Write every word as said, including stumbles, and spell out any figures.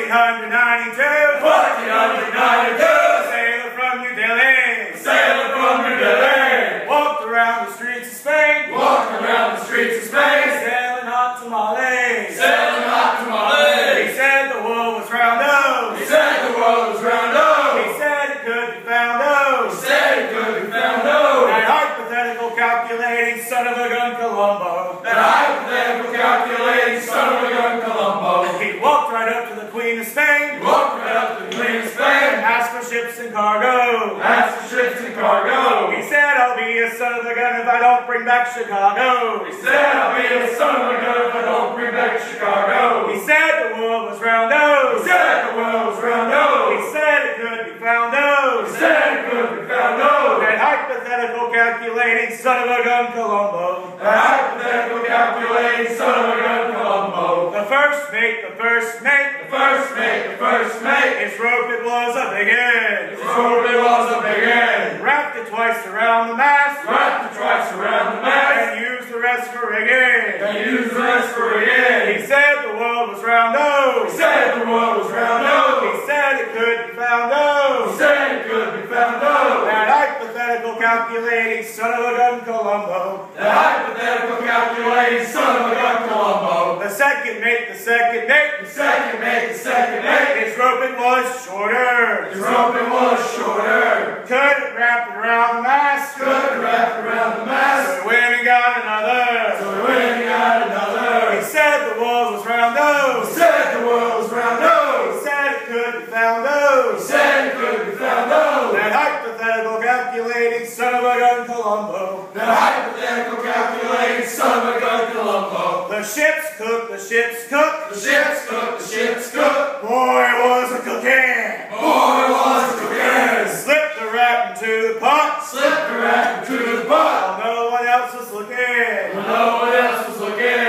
ninety-two. fourteen ninety-two. Sailor from New Delhi. Sailor from New Delhi. Walked around the streets of Spain. Walked around the streets of Spain. Sailing hot tamales. Sailing hot tamales. He said the world was round, oh. He said the world was round, oh. He said it could be found, oh. He said it could be found, oh. That hypothetical calculating son of a gun Columbo. That hypothetical calculating son of a gun Columbo. He walked right up to the Queen of Spain. He walked right up to the Queen of Spain. Asked for ships and cargo. Asked for ships and cargo. He said, I'll be a son of a gun if I don't bring back Chicago. He said, I'll be a son of a gun if I don't bring back Chicago. He said the world was round, oh. He said the world was round, oh. He said it could be found, oh. He said it could be found, oh. That hypothetical calculating son of a gun Columbo. That hypothetical calculating son of a gun Columbo. The first mate, the first mate, The first mate, the first mate. his rope it was a big end. His rope it was a big end. Wrapped it twice around the mast. Wrapped it twice around the mast. And used the rest for rigging. And used the rest for rigging. He said the world was round, oh. He said the world was round, oh. He said it could be found, oh. He said it could be found, oh. That hypothetical calculating son of a gun Columbo. That hypothetical calculating son of a gun Columbo. The second mate, the second mate, The second mate, the second mate. his roping was shorter. His roping was shorter. Couldn't wrap it around the mast. Couldn't wrap around the mast. So he went and got another. So he went and got another. He said the world was round, oh. He said the world was round, He oh. said it could be found, oh. He said it could be found, oh. That hypothetical calculating son of a gun Columbo. That hypothetical calculating son of a gun Columbo. The ship's cook, the ship's cook. The ship's cook, the ship's cook. Boy, was a cooking. Boy, was cooking. Slipped the rat into the pot. Slipped the rat into the pot. While no one else was looking. When no one else was looking.